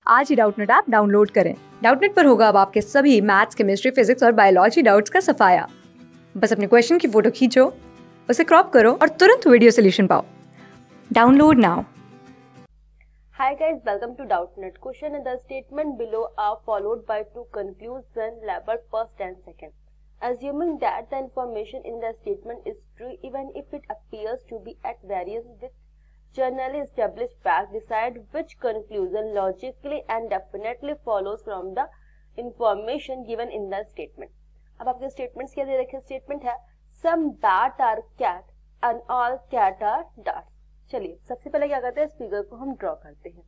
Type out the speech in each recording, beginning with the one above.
आज ही Doubtnut app download करें। डाउटनेट पर होगा अब आपके सभी मैथ्स, केमिस्ट्री, फिजिक्स और बायोलॉजी डाउट्स का सफाया। बस अपने क्वेश्चन की फोटो खींचो, उसे क्रॉप करो और तुरंत वीडियो सोल्यूशन पाओ। Download now. Hi guys, welcome to Doubtnet. Question in the statement below are followed by two conclusions labeled first and second. Assuming that the information in the statement is true even if it appears to be at variance with generally established fact, decide which conclusion logically and definitely follows from the information given in the statement. अब आपके statements क्या दे रखे? Statement है some bat are cat and all cat are ducks. चलिए सबसे पहले क्या करते हैं, इस फिगर को हम ड्रॉ करते हैं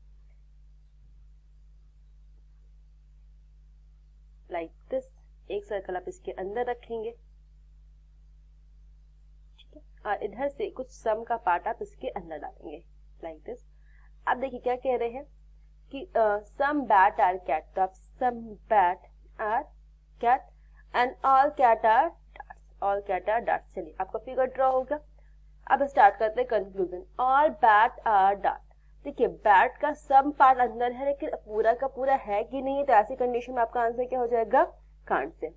लाइक दिस। एक सर्कल आप इसके अंदर रखेंगे, ठीक है, और इधर से कुछ सम का पार्ट आप इसके अंदर डालेंगे लाइक दिस। अब देखिए क्या कह रहे हैं कि सम बैट आर कैट, तो आप some bat are cat and all cat are dots, all cat are dots. चलिए आपका फिगर ड्रॉ हो गया। अब स्टार्ट करते हैं conclusion. All bat are dot. देखिए बैट का सम पार्ट अंदर है लेकिन पूरा का पूरा है कि नहीं है, तो ऐसी कंडीशन में आपका आंसर क्या हो जाएगा? Can't say.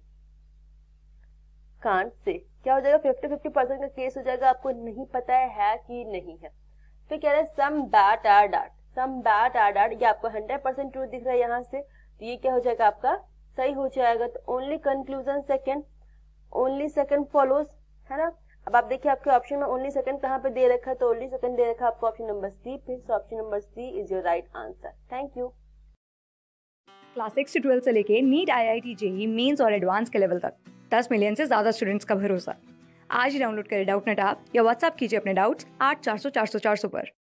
कांट से क्या हो जाएगा? 50-50% का केस हो जाएगा, आपको नहीं पता है कि नहीं है। फिर कह रहे हैं some bat are dot, some bat are dot, ये आपको 100% ट्रू दिख रहा है यहाँ से, तो ये क्या हो जाएगा? आपका सही हो जाएगा। तो only conclusion second, only second follows, है ना। अब आप देखिए आपके ऑप्शन में ओनली सेकंड कहाँ पे दे रखा है, तो ओनली सेकंड दे रखा है आपको ऑप्शन नंबर सी पे। So option number C is your right answer. Thank you. Class 6 से 12 से लेके नीट, IIT, JEE मेंस और एडवांस के लेवल तक 10 मिलियन से ज्यादा स्टूडेंट्स का भरोसा। आज ही डाउनलोड करें डाउटनेट ऐप या व्हाट्सएप कीजिए अपने डाउट्स 8400 400 400 पर।